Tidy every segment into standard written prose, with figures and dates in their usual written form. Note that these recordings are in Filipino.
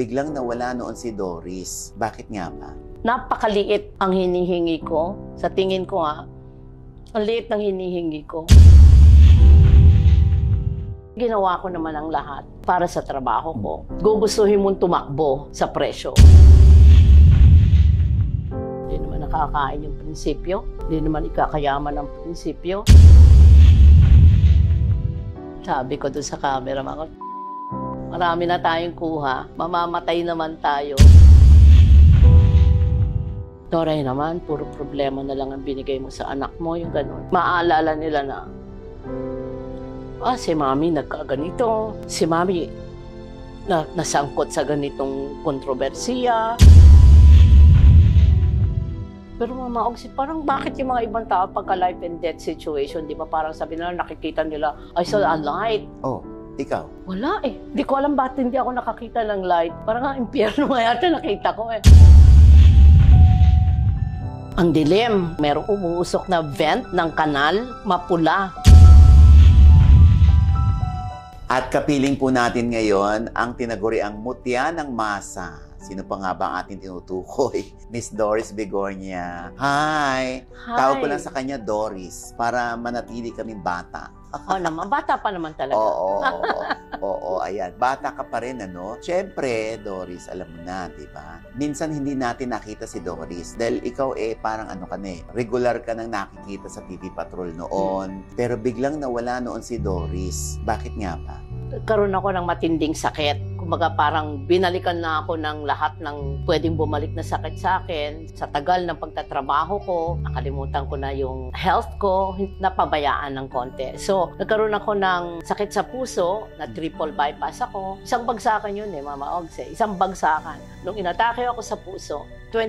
Biglang nawala noon si Doris. Bakit nga ba? Napakaliit ang hinihingi ko. Sa tingin ko ang liit ng hinihingi ko. Ginawa ko naman ang lahat para sa trabaho ko. Gugustuhin mong tumakbo sa presyo. Hindi naman nakakain yung prinsipyo. Hindi naman ikakayaman ang prinsipyo. Sabi ko doon sa camera, marami na tayong kuha, mamamatay naman tayo. Doray naman, puro problema na lang ang binigay mo sa anak mo, yung ganun. Maaalala nila na, si mami nagkaganito, si mami nasangkot sa ganitong kontrobersiya. Pero Mama Ogsi, parang bakit yung mga ibang tao pagka life and death situation, di ba parang sabi nila, nakikita nila, I saw a light. Oh, ikaw? Wala eh. Di ko alam bakit hindi ako nakakita ng light. Parang nga impyerno nga yata nakita ko eh. Ang dilim, merong umuusok na vent ng kanal, mapula. At kapiling po natin ngayon ang tinaguriang mutya ng masa. Sino pa nga ba ang ating tinutukoy? Miss Doris Bigornia. Hi! Hi! Tawag ko lang sa kanya Doris para manatili kaming bata. Naman, bata pa naman talaga. Oo, ayan. Bata ka pa rin, ano? Siyempre, Doris, alam mo na, di ba? Minsan hindi natin nakita si Doris dahil ikaw parang regular ka nang nakikita sa TV Patrol noon. Pero biglang nawala noon si Doris. Bakit nga ba? Karoon ako ng matinding sakit. Kumbaga parang binalikan na ako ng lahat ng pwedeng bumalik na sakit sa akin. Sa tagal ng pagtatrabaho ko, nakalimutan ko na yung health ko, napabayaan ng konti. So, nagkaroon ako ng sakit sa puso, na triple bypass ako. Isang bagsakan yun Mama Ogsi. Isang bagsakan. Nung inatake ako sa puso,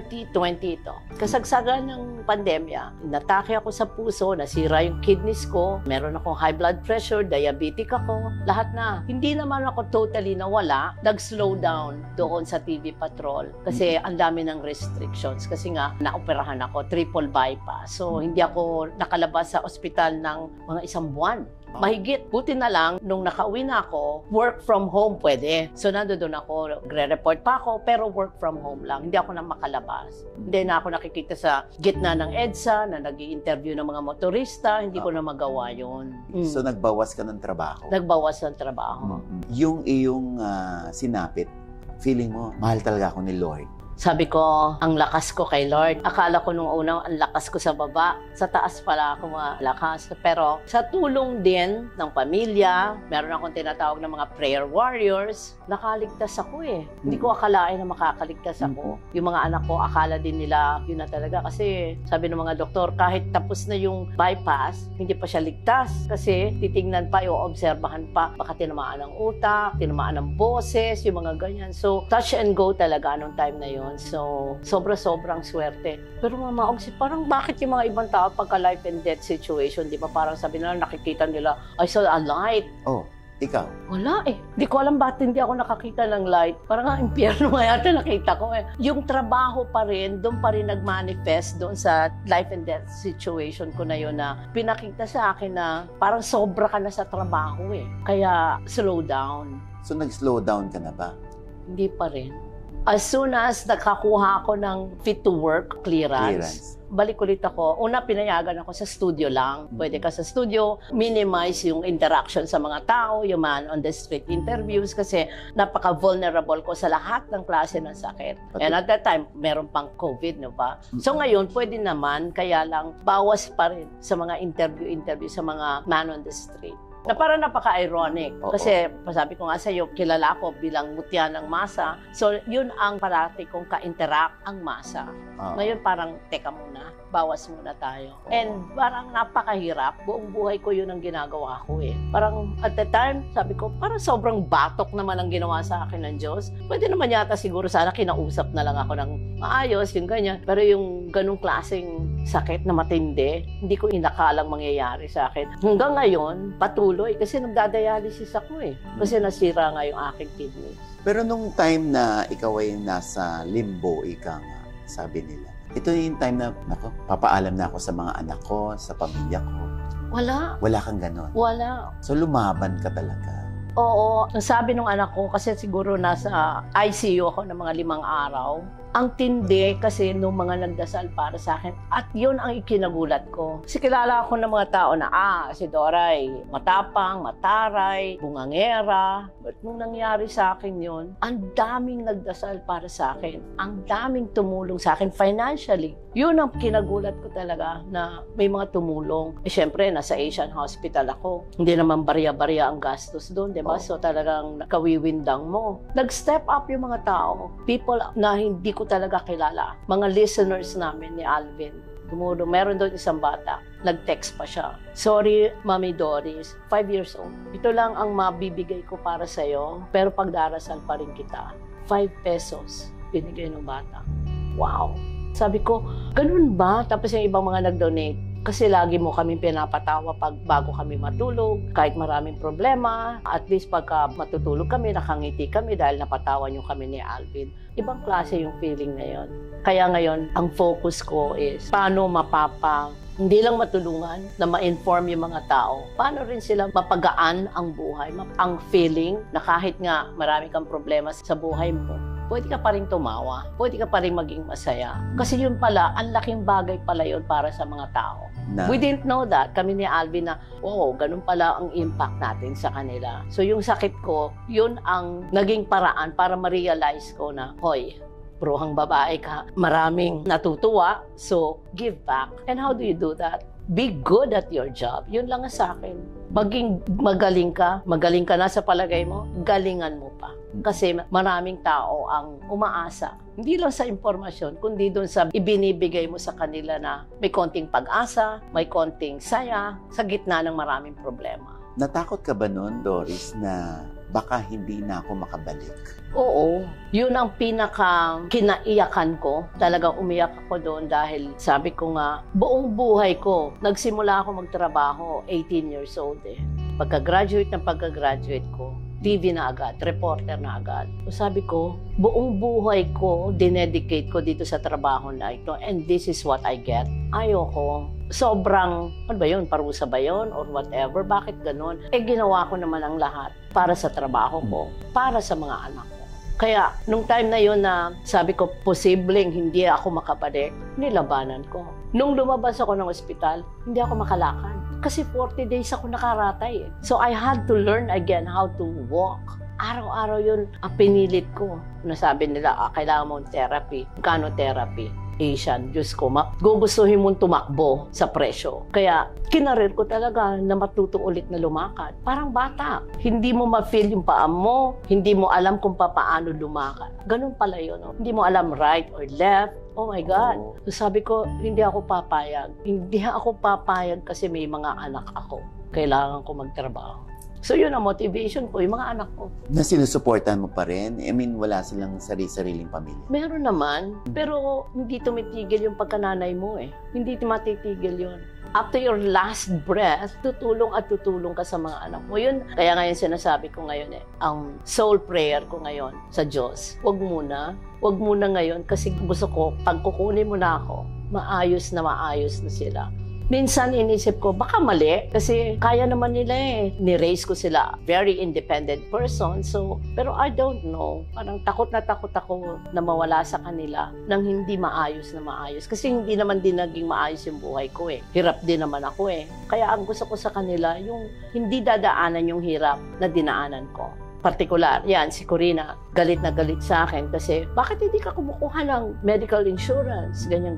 2020 ito. Kasagsagan ng pandemya, inatake ako sa puso, nasira yung kidneys ko, meron akong high blood pressure, diabetic ako, lahat na. Hindi naman ako totally nawala, nag-slow down doon sa TV Patrol kasi ang dami ng restrictions. Kasi nga, naoperahan ako, triple bypass. So, hindi ako nakalabas sa ospital ng mga isang buwan. Mahigit. Buti na lang, nung nakauwi na ako, work from home pwede. So, nandoon ako, gre-report pa ako, pero work from home lang. Hindi ako na makalabas. Hindi na ako nakikita sa gitna ng EDSA, na nag-i-interview ng mga motorista. Hindi ko na magawa yun. So, nagbawas ka ng trabaho? Nagbawas ng trabaho. Yung iyong sinapit, feeling mo, mahal talaga ako ni Lord. Sabi ko, ang lakas ko kay Lord. Akala ko nung una, ang lakas ko sa baba. Sa taas pala ako malakas. Pero sa tulong din ng pamilya, meron akong tinatawag ng mga prayer warriors, nakaligtas ako eh. Hindi ko akalain na makakaligtas ako. Yung mga anak ko, akala din nila, yun na talaga. Kasi sabi ng mga doktor, kahit tapos na yung bypass, hindi pa siya ligtas. Kasi titingnan pa, i-obserbahan pa. Baka tinamaan ng utak, tinamaan ng boses, yung mga ganyan. So, touch and go talaga nung time na yun. So, sobrang swerte. Pero Mama Ogsi, parang bakit yung mga ibang tao pagka life and death situation, di ba parang sabi nila, nakikita nila, I saw a light. Oh, ikaw? Wala eh. Di ko alam bakit hindi ako nakakita ng light. Parang nga impyerno nga yata nakita ko eh. Yung trabaho pa rin, doon pa rin nag-manifest doon sa life and death situation ko na yun na pinakita sa akin na parang sobra ka na sa trabaho eh. Kaya slow down. So, nag-slow down ka na ba? Hindi pa rin. As soon as nakakuha ako ng fit to work clearance, balik ulit ako. Una, pinayagan ako sa studio lang. Pwede ka sa studio, minimize yung interaction sa mga tao, yung man on the street interviews kasi napaka-vulnerable ko sa lahat ng klase ng sakit. And at that time, meron pang COVID, no ba? So ngayon, pwede naman, kaya lang, bawas pa rin sa mga interview sa mga man on the street. Na parang napaka-ironic. Kasi, sabi ko nga sa'yo, kilala ko bilang mutya ng masa. So, yun ang parati kong ka-interact ang masa. Ngayon, parang, teka muna, bawas muna tayo. And parang napakahirap. Buong buhay ko yun ang ginagawa ko eh. Parang, at the time, sabi ko, parang sobrang batok naman ang ginawa sa akin ng Diyos. Pwede naman yata siguro sana kinausap na lang ako ng maayos, yung ganyan. Pero yung ganung klaseng sakit na matindi, hindi ko inakalang mangyayari sa akin. Hanggang ngayon, patuloy kasi nagdadialysis ako eh. Kasi nasira nga yung aking kidneys. Pero nung time na ikaw ay nasa limbo, ika nga, sabi nila, ito yung time na, papaalam na ako sa mga anak ko, sa pamilya ko. Wala. Wala kang ganon. Wala. So lumaban ka talaga. Oo, ang sabi ng anak ko, kasi siguro nasa ICU ako ng mga 5 araw, ang tindi kasi nung mga nagdasal para sa akin. At yun ang ikinagulat ko. Kasi kilala ako ng mga tao na, si Doray, matapang, mataray, bungangera. But nung nangyari sa akin yun, ang daming nagdasal para sa akin. Ang daming tumulong sa akin financially. Yun ang kinagulat ko talaga na may mga tumulong. Siyempre, nasa Asian Hospital ako. Hindi naman barya-barya ang gastos doon, di ba? So talagang kawiwindang mo. Nag-step up yung mga tao. People na hindi ko talaga kilala. Mga listeners namin ni Alvin. Tumulong. Meron doon isang bata. Nag-text pa siya. Sorry, Mami Doris, 5 years old. Ito lang ang mabibigay ko para sa'yo, pero pagdarasal pa rin kita. 5 pesos binigay ng bata. Wow! Sabi ko, ganun ba? Tapos yung ibang mga nag-donate, kasi lagi mo kami pinapatawa pag bago kami matulog, kahit maraming problema. At least pagka matutulog kami, nakangiti kami dahil napatawa niyo kami ni Alvin. Ibang klase yung feeling na yun. Kaya ngayon, ang focus ko is paano hindi lang matulungan na ma-inform yung mga tao, paano rin sila mapagaan ang buhay, ang feeling na kahit nga marami kang problema sa buhay mo, pwede ka pa rin tumawa, pwede ka pa rin maging masaya. Kasi yun pala, ang laking bagay pala yun para sa mga tao. We didn't know that. Kami ni Alvin na, ganun pala ang impact natin sa kanila. So yung sakit ko, yun ang naging paraan para ma-realize ko na, hoy, bruhang babae ka, maraming natutuwa, so give back. And how do you do that? Be good at your job. Yun lang sa akin. Maging magaling ka na sa palagay mo, galingan mo pa. Kasi maraming tao ang umaasa. Hindi lang sa impormasyon, kundi doon sa ibinibigay mo sa kanila na may konting pag-asa, may konting saya, sa gitna ng maraming problema. Natakot ka ba noon, Doris, na baka hindi na ako makabalik? Oo. Yun ang kinaiyakan ko. Talagang umiyak ako doon dahil sabi ko nga, buong buhay ko, nagsimula ako magtrabaho, 18 years old Pagka-graduate ko, TV na agad, reporter na agad. So sabi ko, buong buhay ko, dinedicate ko dito sa trabaho na ito, and this is what I get. Ayoko. Sobrang, ano ba yun, parusa ba yun, or whatever, bakit ganun? Ginawa ko naman ang lahat para sa trabaho ko, para sa mga anak ko. Kaya, nung time na yun na sabi ko, posibleng hindi ako makabalik, nilabanan ko. Nung lumabas ako ng ospital, hindi ako makalakad. Kasi 40 days ako nakaratay. So, I had to learn again how to walk. Araw-araw yun, pinilit ko. Nasabi nila, kailangan mong therapy. Kano therapy? Asian, Diyos ko, gugustuhin mong tumakbo sa presyo. Kaya, kinarir ko talaga na matuto ulit na lumakad. Parang bata. Hindi mo ma-feel yung paa mo, hindi mo alam kung paano lumakad. Ganun pala yun. No? Hindi mo alam right or left. Oh my God. So sabi ko, hindi ako papayag. Hindi ako papayag kasi may mga anak ako. Kailangan ko magtrabaho. So yun ang motivation ko, yung mga anak ko. Na sinusuportan mo pa rin? I mean, wala silang sariling pamilya? Meron naman, pero hindi tumitigil yung pagkananay mo Hindi matitigil yun. Up to your last breath, tutulong at tutulong ka sa mga anak mo. Yun, kaya ngayon sinasabi ko ngayon ang soul prayer ko ngayon sa Diyos. Huwag muna ngayon kasi gusto ko, pag kukunin mo na ako, maayos na sila. Minsan inisip ko, baka mali kasi kaya naman nila Ni-raise ko sila, very independent person. So, pero I don't know. Parang takot ako na mawala sa kanila nang hindi maayos. Kasi hindi naman din naging maayos yung buhay ko Hirap din naman ako Kaya ang gusto ko sa kanila, yung hindi dadaanan yung hirap na dinaanan ko. Partikular, yan, si Corina, galit na galit sa akin kasi bakit hindi ka kumukuha ng medical insurance? Ganyan.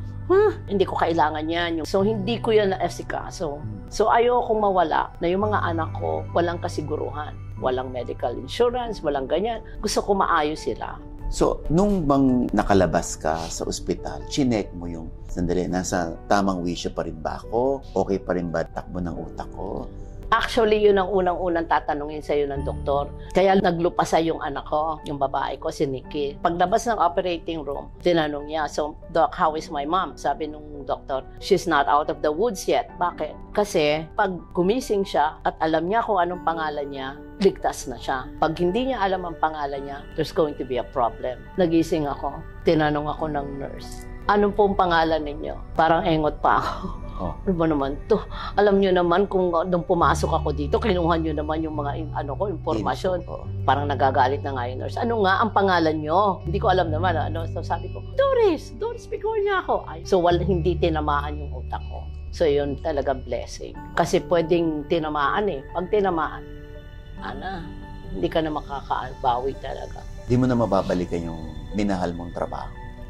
Hindi ko kailangan yan. So, hindi ko yan na-esikaso. So, ayokong mawala na yung mga anak ko walang kasiguruhan. Walang medical insurance, walang ganyan. Gusto ko maayos sila. So, nung bang nakalabas ka sa ospital, chinek mo yung, sandali, nasa tamang wisyo pa rin ba ako? Okay pa rin ba takbo ng utak ko? Actually, yun ang unang-unang tatanungin sa'yo ng doktor. Kaya naglupasa yung anak ko, yung babae ko, si Nikki. Paglabas ng operating room, tinanong niya, so, Doc, how is my mom? Sabi nung doktor, she's not out of the woods yet. Bakit? Kasi pag gumising siya at alam niya kung anong pangalan niya, ligtas na siya. Pag hindi niya alam ang pangalan niya, there's going to be a problem. Nagising ako, tinanong ako ng nurse, anong pong pangalan ninyo? Parang engot pa ako. Oh. Ano ba naman to? Alam nyo naman kung nung pumasok ako dito, kinuha nyo naman yung mga impormasyon. Parang nagagalit na nga yung nurse. Ano nga ang pangalan nyo? Hindi ko alam naman. So sabi ko, Doris Picornia ako. So hindi tinamaan yung utak ko. So yun talaga blessing. Kasi pwedeng tinamaan eh. Pag tinamaan, hindi ka na makakabawi talaga. Di mo na mababalikan yung minahal mong trabaho.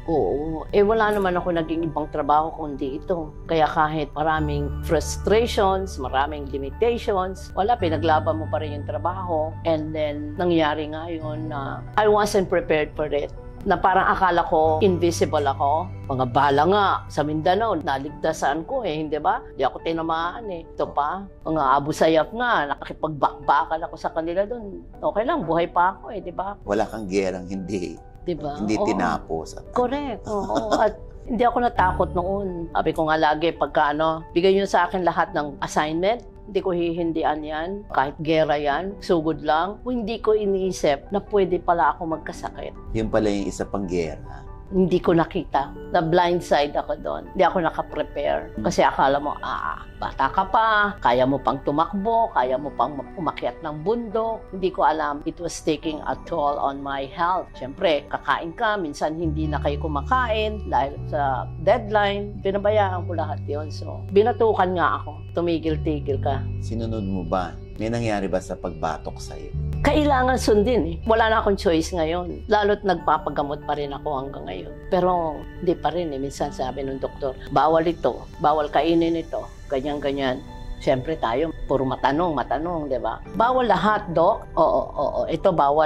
Oo. Wala naman ako naging ibang trabaho kundi ito. Kaya kahit maraming frustrations, maraming limitations, pinaglaban mo pa rin yung trabaho. And then, nangyari nga yun na I wasn't prepared for it. Na parang akala ko invisible ako. Mga bala nga sa Mindanao, naligtasan ko hindi ba? Di ako tinamaan Ito pa, mga Abu Sayyaf nga, nakipagbakbakan ako sa kanila doon. Okay lang, buhay pa ako di ba? Wala kang gerang hindi. Diba? Hindi tinapos. Correct. Oo. At hindi ako natakot noon. Sabi ko nga lagi, pagka bigay nyo sa akin lahat ng assignment, hindi ko hihindian yan. Kahit gera yan, sugod lang. Hindi ko iniisip na pwede pala ako magkasakit. Yun pala yung isa pang gera. Hindi ko nakita. Na blindside ako doon. Hindi ako nakaprepare. Kasi akala mo, bata ka pa, kaya mo pang tumakbo, kaya mo pang umakyat ng bundok. Hindi ko alam, it was taking a toll on my health. Siyempre, kakain ka, minsan hindi na kayo kumakain dahil sa deadline. Pinabayaan ko lahat yon. So, binatukan nga ako. Tumigil-tigil ka. Sinunod mo ba? May nangyari ba sa pagbatok sa'yo? Kailangan sundin Wala na akong choice ngayon. Lalo't nagpapagamot pa rin ako hanggang ngayon. Pero hindi pa rin Minsan sabi ng doktor, bawal ito, bawal kainin ito, ganyan-ganyan. Siyempre tayo, puro matanong, di ba? Bawal lahat, Dok? Oo. Ito bawal.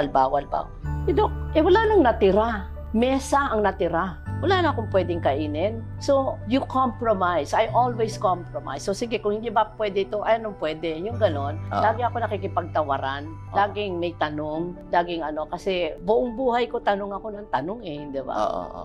Dok, wala nang natira. Mesa ang natira. Wala na akong pwedeng kainin. So, you compromise. I always compromise. So, sige, kung hindi ba pwede ito, anong pwede? Yung ganon. Lagi ako nakikipagtawaran. Laging may tanong. Laging kasi buong buhay ko tanong ako ng tanong di ba?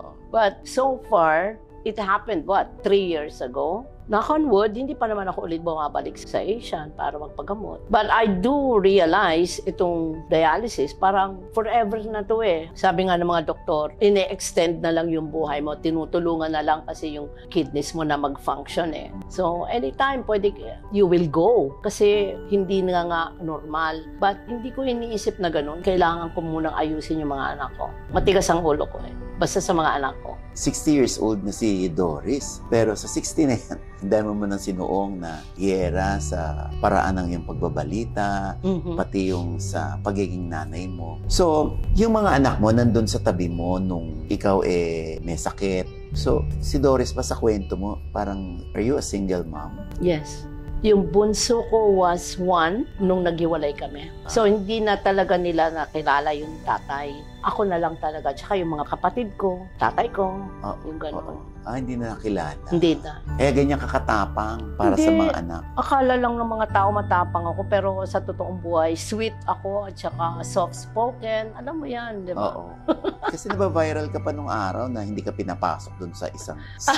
But so far, it happened, 3 years ago? Knock on wood, hindi pa naman ako ulit bumabalik sa Asian para magpagamot. But I do realize itong dialysis, parang forever na to Sabi nga ng mga doktor, ine-extend na lang yung buhay mo, tinutulungan na lang kasi yung kidneys mo na mag-function So, anytime, pwede, you will go. Kasi hindi nga normal. But hindi ko iniisip na ganun. Kailangan ko munang ayusin yung mga anak ko. Matigas ang ulo ko Basta sa mga anak ko. 60 years old na si Doris. Pero sa 60 na yan, dami mo nang sinuong na giyera sa paraan ng iyong pagbabalita, pati yung sa pagiging nanay mo. So, yung mga anak mo nandun sa tabi mo nung ikaw may sakit. So, si Doris pa sa kwento mo, parang, are you a single mom? Yes. Yung bunso ko was 1 nung naghiwalay kami. So, hindi na talaga nila nakilala yung tatay. Ako na lang talaga. Tsaka yung mga kapatid ko, tatay ko, yung gano'n. Hindi na nakilala. Hindi na. Ganyan kakatapang para hindi, sa mga anak. Akala lang ng mga tao matapang ako, pero sa totoong buhay, sweet ako at saka soft-spoken. Alam mo yan, di ba? Oo. Kasi nabaviral ka pa nung araw na hindi ka pinapasok dun sa isang...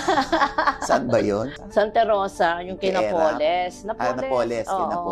Saan ba yun? Santa Rosa, yung Napoles. Napoles.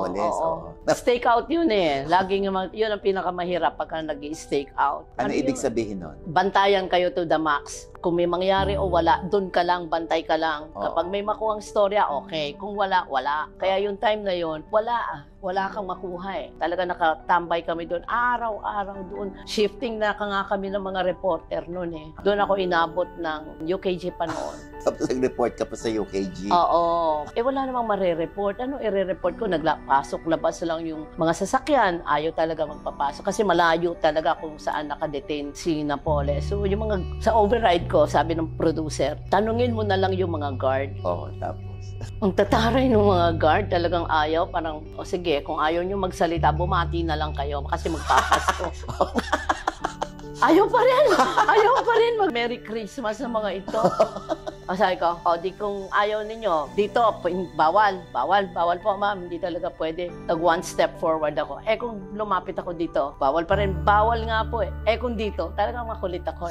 Stake out yun Laging yun ang pinakamahirap pagka nag-i-stake out. Ano ibig sabihin nun? Bantayan kayo to the max. Kung may mangyari o wala, doon ka lang, bantay ka lang. Kapag may makuhang storya, okay. Kung wala, wala. Kaya yung time na yun, wala kang makuha Talaga nakatambay kami doon, araw-araw doon. Shifting na nga kami ng mga reporter noon Doon ako inabot ng UKG pa noon. Tapos nag-report ka pa sa UKG? Oo. Wala namang marereport. Ano i-report ko? Naglapasok, labas lang yung mga sasakyan. Ayaw talaga magpapasok. Kasi malayo talaga kung saan nakadetain si Napoles. So yung mga, sa override ko, sabi ng producer, tanungin mo na lang yung mga guard. Tapos? Ang tataray ng mga guard, talagang ayaw. Parang, sige, kung ayaw nyo magsalita, bumati na lang kayo kasi magpapasko. Ayaw pa rin mag-Merry Christmas sa mga ito. Sabi ko, di kung ayaw ninyo, dito, bawal po ma'am, hindi talaga pwede. One step forward ako. Kung lumapit ako dito, bawal pa rin, bawal nga po kung dito, talagang makulit ako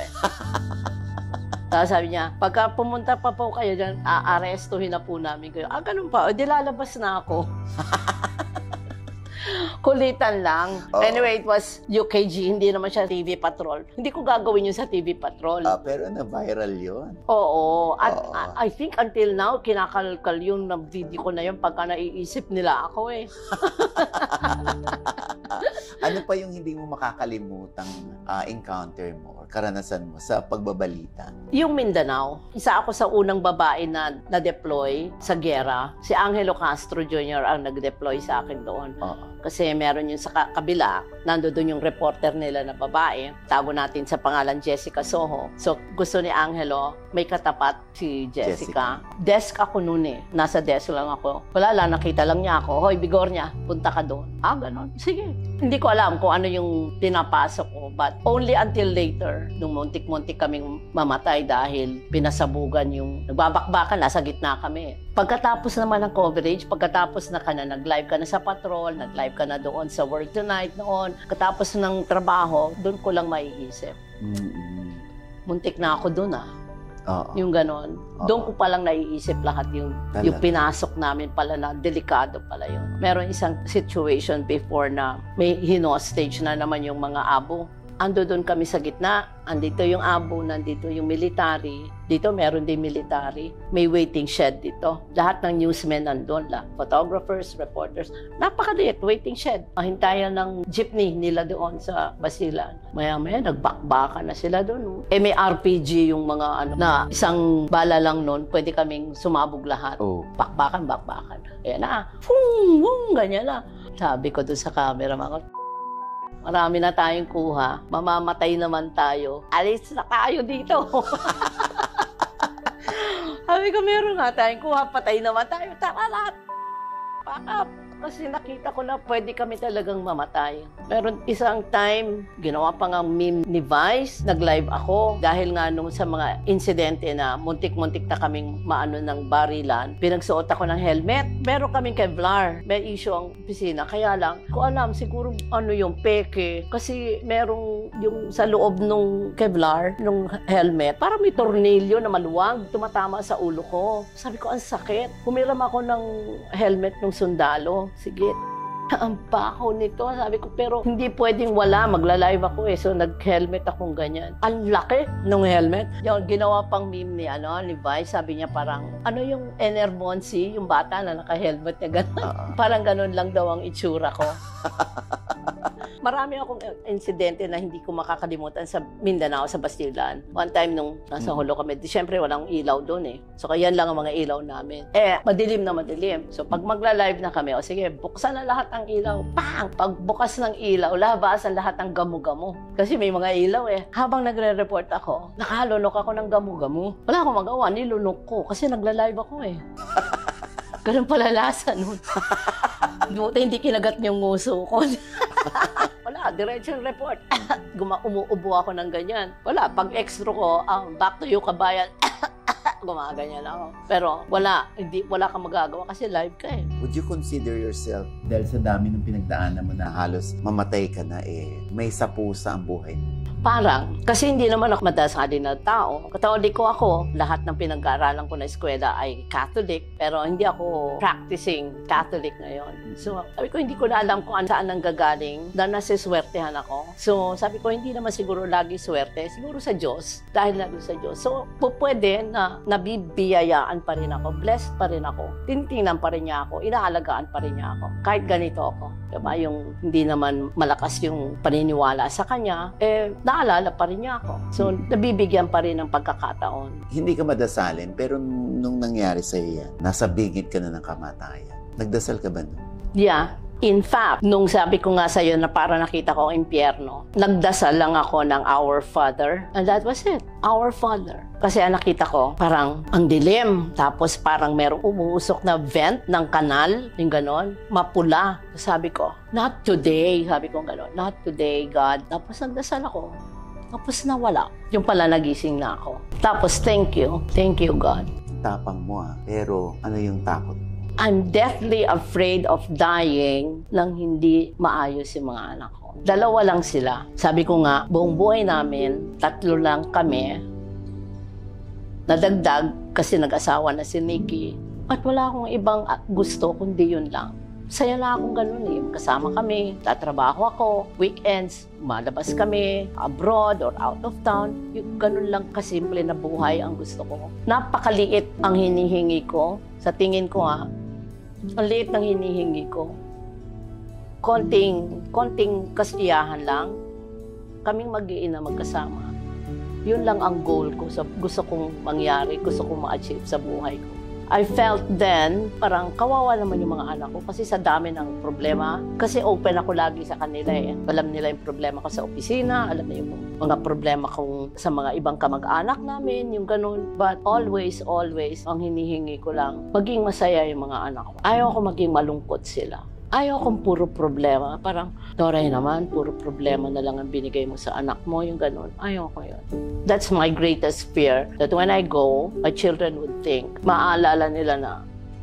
Tapos sabi niya, pagka pumunta pa po kayo dyan, aarestuhin na po namin kayo. Ganun pa, di lalabas na ako. Kulitan lang. Oo. Anyway, it was UKG, hindi naman siya TV Patrol. Hindi ko gagawin yun sa TV Patrol. Pero na-viral yun. Oo. At Oo. I think until now, kinakalkal yung video ko na yun pagka naiisip nila ako eh. Ano pa yung hindi mo makakalimutang encounter mo or karanasan mo sa pagbabalita? Yung Mindanao, isa ako sa unang babae na na-deploy sa giyera. Si Angelo Castro Jr. ang nag-deploy sa akin doon. Oo. Kasi meron yung sa kabila, nandoon yung reporter nila na babae. Tago natin sa pangalan Jessica Soho. So, gusto ni Angelo, may katapat si Jessica. Desk ako noon eh. Nasa desk lang ako. Wala lang, nakita lang niya ako. Hoy, Bigornia, punta ka doon. Ganon. Sige. Hindi ko alam kung ano yung pinapasok ko. But only until later, nung muntik-muntik kaming mamatay dahil pinasabugan yung nagbabakbakan, nasa gitna kami. Pagkatapos naman ng coverage, pagkatapos na ka na, nag-live ka na sa patrol, nag-live ka na doon sa Work Tonight noon, katapos ng trabaho, doon ko lang maiisip. Muntik na ako doon Yung ganon. Doon ko palang naiisip lahat yung pinasok namin pala na delikado pala yun. Meron isang situation before na may hinostage na naman yung mga abo. Ando doon kami sa gitna, andito yung abo, nandito yung military. Dito meron din military. May waiting shed dito. Lahat ng newsmen nandun, photographers, reporters. Napakaliit, waiting shed. Hintayan ng jeepney nila doon sa Basilan. Maya-maya, nagbakbaka na sila doon. May RPG yung mga na isang bala lang noon, pwede kaming sumabog lahat. Bakbakan. Ayan na, ganyan na. Sabi ko doon sa camera, marami na tayong kuha, mamamatay naman tayo. Alis na tayo dito. Sabi ko, meron nga tayong kuha, patay naman tayo. Tara lahat. Pack up. Kasi nakita ko na pwede kami talagang mamatay. Meron isang time, ginawa pa nga meme ni Vice, nag-live ako dahil nga nung sa mga insidente na muntik-muntik na kaming maano ng barilan, pinagsuot ako ng helmet. Meron kaming Kevlar, may issue ang opisina. Kaya lang, ko alam, siguro yung peke. Kasi merong yung sa loob nung Kevlar, nung helmet, parang may tornilyo na maluwag, tumatama sa ulo ko. Sabi ko, ang sakit. Humiram ako ng helmet ng sundalo. Sige, ang baho nito. Sabi ko, pero hindi pwedeng wala. Magla-live ako So, nag-helmet akong ganyan. Ang laki ng helmet. Yung ginawa pang meme ni Vice, sabi niya parang, yung Enermonsi, yung bata na naka-helmet niya, gano'n. Parang gano'n lang daw ang itsura ko. Marami akong insidente na hindi ko makakalimutan sa Mindanao, sa Basilan. One time nung nasa Holo kami, siyempre walang ilaw doon So kaya yan lang ang mga ilaw namin. Madilim na madilim. So pag magla-live na kami, sige, buksan na lahat ang ilaw. Pang! Pagbukas ng ilaw, labasan lahat ng gamu-gamu. Kasi may mga ilaw Habang nagre-report ako, nakalunok ako ng gamu-gamu. Wala akong magawa, nilunok ko kasi nagla-live ako Ganun pala lasa nun. Buti hindi kinagat yung nguso ko. Wala, diretsong report. Umuubo ako ng ganyan. Wala, pag extra ko, back to you kabayan. Gumaganyan ako. Pero wala kang magagawa kasi live ka Would you consider yourself, dahil sa dami ng pinagdaanan mo na halos mamatay ka na may sapusa ang buhay mo? Parang, kasi hindi naman ako madasali na tao. Katoliko ako, lahat ng pinag-aaralan ko na eskwela ay Catholic, pero hindi ako practicing Catholic ngayon. So, sabi ko, hindi ko na alam kung saan nang gagaling, na nasiswertehan ako. So, sabi ko, hindi naman siguro lagi swerte, siguro sa Diyos, dahil lagi sa Diyos. So, pwede na nabibiyayaan pa rin ako, blessed pa rin ako, tinitingnan pa rin niya ako, inaalagaan pa rin niya ako. Kahit ganito ako, diba? Yung hindi naman malakas yung paniniwala sa kanya, naalala pa rin niya ako. So, nabibigyan pa rin ng pagkakataon. Hindi ka madasalin, pero nung nangyari sa'yo yan, nasa bingit ka na ng kamatayan. Nagdasal ka ba nun? Yeah. In fact, nung sabi ko nga sa'yo na para nakita ko ang impyerno, nagdasal lang ako ng Our Father. And that was it. Our Father. Kasi nakita ko, parang ang dilim. Tapos parang merong umuusok na vent ng kanal. Yung ganon. Mapula. Sabi ko, not today. Sabi ko ganon. Not today, God. Tapos nagdasal ako. Tapos nawala. Yung pala nagising na ako. Tapos thank you. Thank you, God. Tapang mo Pero ano yung takot? I'm deathly afraid of dying nang hindi maayos yung mga anak ko. 2 lang sila. Sabi ko nga, buong buhay namin, 3 lang kami. Nadagdag kasi nag-asawa na si Nikki. At wala akong ibang gusto kundi yun lang. Saya na akong ganun eh. Kasama kami, tatrabaho ako, weekends, malabas kami, abroad or out of town. Yung ganun lang kasimple na buhay ang gusto ko. Napakaliit ang hinihingi ko. Sa tingin ko ang liit ng hinihingi ko. Konting kasiyahan lang. Kaming mag-iina magkasama. Yun lang ang goal ko. Gusto kong mangyari, gusto kong ma-achieve sa buhay ko. I felt then, parang kawawa naman yung mga anak ko kasi sa dami ng problema. Kasi open ako lagi sa kanila eh. Alam nila yung problema ko sa opisina, alam nila yung mga problema ko sa mga ibang kamag-anak namin, yung ganun. But always, ang hinihingi ko lang, maging masaya yung mga anak ko. Ayaw ko maging malungkot sila. Ayaw kong puro problema. Parang, Doray naman, puro problema na lang ang binigay mo sa anak mo, yung ganun. Ayaw ko yun. That's my greatest fear. That when I go, my children would think, maaalala nila na,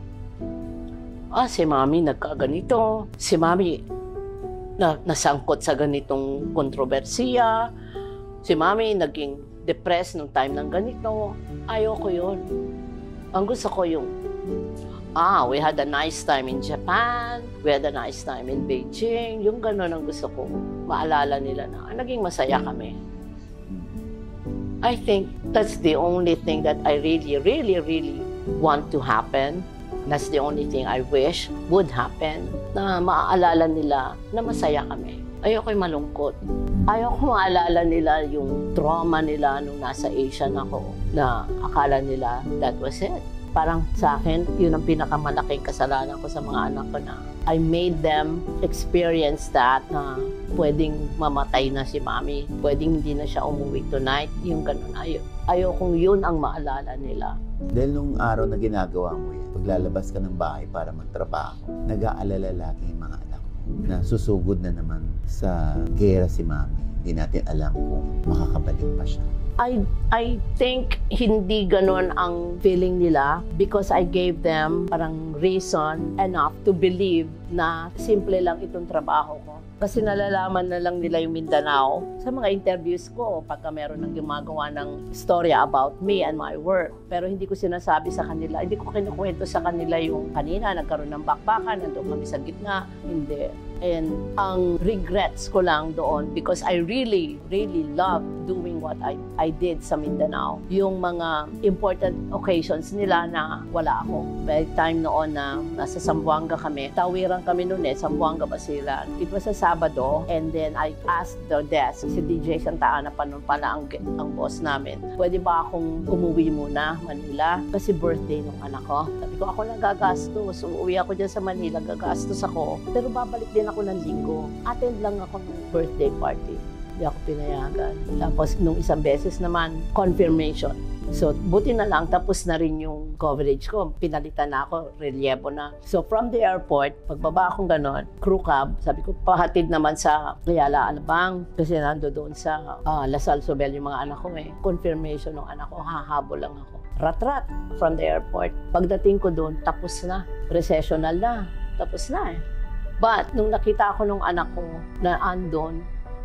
si mami nagkaganito. Si mami nasangkot sa ganitong kontrobersiya. Si mami naging depressed nung time ng ganito. Ayaw ko yun. Ang gusto ko yung, we had a nice time in Japan, we had a nice time in Beijing. Yung gano'n ang gusto ko. Maalala nila na naging masaya kami. I think that's the only thing that I really want to happen. That's the only thing I wish would happen. Na maaalala nila na masaya kami. Ayoko yung malungkot. Ayoko maalala nila yung trauma nila nung nasa Asian ako na akala nila that was it. Parang sa akin, yun ang pinakamalaking kasalanan ko sa mga anak ko na I made them experience that na pwedeng mamatay na si mami, pwedeng hindi na siya umuwi tonight, yung ganun. Ayaw kung yun ang maalala nila. Dahil nung araw na ginagawa mo yan, paglalabas ka ng bahay para magtrabaho, nag-aalala lagi yung mga anak mo na susugod na naman sa gera si mami. Hindi natin alam kung makakabalik pa siya. I think hindi ganun ang feeling nila because I gave them parang reason enough to believe na simple lang itong trabaho ko. Kasi nalalaman na lang nila yung Mindanao sa mga interviews ko pagka meron ng gumagawa ng storya about me and my work. Pero hindi ko sinasabi sa kanila, hindi ko kinukwento sa kanila yung kanina, nagkaroon ng bakbakan, nandun kami sa gitna. Hindi. And ang regrets ko lang doon because I really love doing what I did sa Mindanao. Yung mga important occasions nila na wala ako. By time noon na nasa Zamboanga kami, tawiran kami noon Zamboanga Basilan. It was a Sabado and then I asked the desk, si DJ Santa Ana pa noon pala ang boss namin, pwede ba akong umuwi muna Manila? Kasi birthday nung anak ko. Sabi ko, ako lang gagastos. Uuwi ako dyan sa Manila, gagastos ako. Pero babalik din ako ng linggo. Attend lang ako ng birthday party. Hindi ako pinayagan. Tapos nung isang beses naman, confirmation. So, buti na lang, tapos na rin yung coverage ko. Pinalitan na ako, relievo na. So, from the airport, pagbaba akong ganon, crew cab, sabi ko, pahatid naman sa Ayala Alabang. Kasi nando doon sa Lasal Sobel yung mga anak ko Confirmation ng anak ko, hahabol lang ako. Rat-rat from the airport. Pagdating ko doon, tapos na. Recessional na. Tapos na But, nung nakita ko nung anak ko na andon,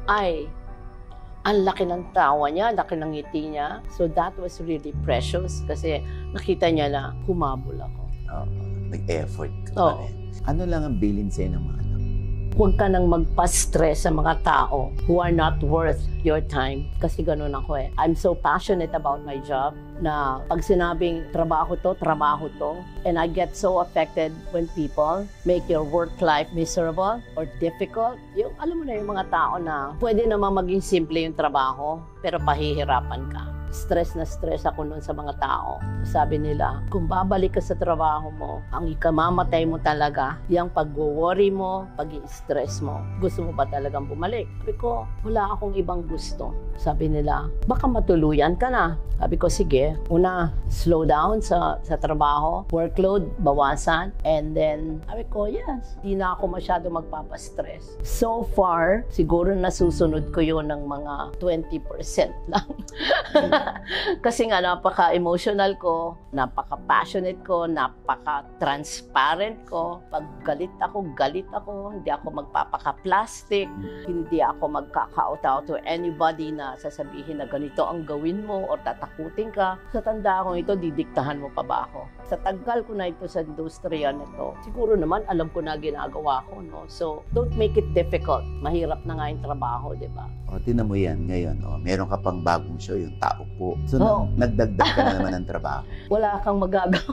ang laki ng tawa niya, laki ng ngiti niya. So that was really precious kasi nakita niya na humabol ako. Nag-effort ka pa rin. Ano lang ang bilin sa'yo ng mga anak? Huwag ka nang magpa-stress sa mga tao who are not worth your time. Kasi ganun ako I'm so passionate about my job na pag sinabing trabaho to. And I get so affected when people make your work life miserable or difficult. Yung, alam mo na yung mga tao na pwede naman maging simple yung trabaho, pero pahihirapan ka. Stress na stress ako noon sa mga tao. Sabi nila, kung babalik ka sa trabaho mo, ang ikamamatay mo talaga, yung pag-worry mo, pag-i-stress mo. Gusto mo ba talagang bumalik? Sabi ko, wala akong ibang gusto. Sabi nila, baka matuluyan ka na. Sabi ko, sige. Una, slow down sa trabaho. Workload, bawasan. And then, sabi ko, yes. Hindi na ako masyado magpapastress. So far, siguro nasusunod ko yun ng mga 20% lang. Kasi nga, napaka-emotional ko, napaka-passionate ko, napaka-transparent ko. Pag galit ako, hindi ako magpapaka-plastic, hindi ako magkaka-out to anybody na sasabihin na ganito ang gawin mo or tatakutin ka. Sa tanda ko ito, didiktahan mo pa ba ako? Sa tagal ko na ito sa industriya nito, siguro naman alam ko na ginagawa ko, no? So, don't make it difficult. Mahirap na nga yung trabaho, di ba? O, tinan mo yan ngayon. O, meron ka pang bagong show, yung Tao Po. So, Oo. nagdagdag ka na naman ng trabaho. Wala kang magagawa.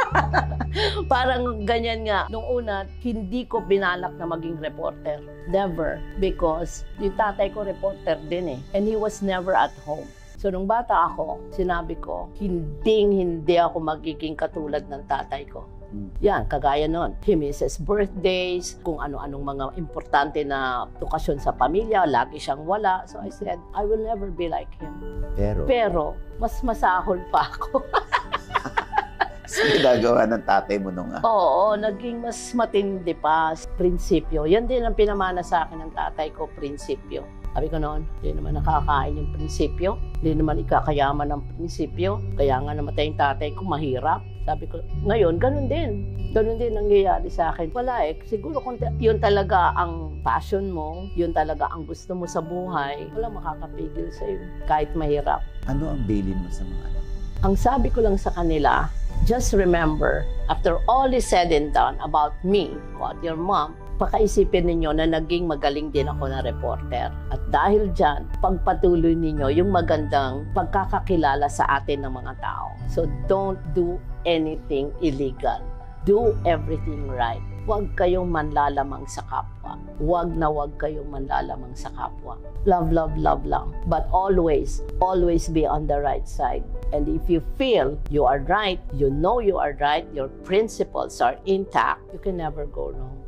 Parang ganyan nga. Nung una, hindi ko binalak na maging reporter. Never. Because yung tatay ko reporter din eh. And he was never at home. So, nung bata ako, sinabi ko, hindi ako magiging katulad ng tatay ko. Yan, kagaya nun. He misses birthdays, kung ano-anong mga importante na okasyon sa pamilya, lagi siyang wala. So I said, I will never be like him. Pero mas masahol pa ako. So, ginagawa ng tatay mo nung Oo, naging mas matindi pa. Prinsipyo. Yan din ang pinamana sa akin ng tatay ko, prinsipyo. Sabi ko noon, hindi naman nakakain yung prinsipyo. Hindi naman ikakayaman ng prinsipyo. Kaya nga namatay yung tatay ko, mahirap. Sabi ko, ngayon, ganun din. Ganun din nangyayari sa akin. Wala eh. Siguro kung yun talaga ang passion mo, yun talaga ang gusto mo sa buhay, wala makakapigil sa'yo. Kahit mahirap. Ano ang bilin mo sa mga anak? Ang sabi ko lang sa kanila, just remember, after all is said and done about me, about your mom, pakaisipin ninyo na naging magaling din ako na reporter. At dahil dyan, pagpatuloy ninyo yung magandang pagkakakilala sa atin ng mga tao. So don't do anything illegal. Do everything right. Huwag kayong manlalamang sa kapwa. Huwag kayong manlalamang sa kapwa. Love, love, love lang. But always be on the right side. And if you feel you are right, you know you are right, your principles are intact, you can never go wrong.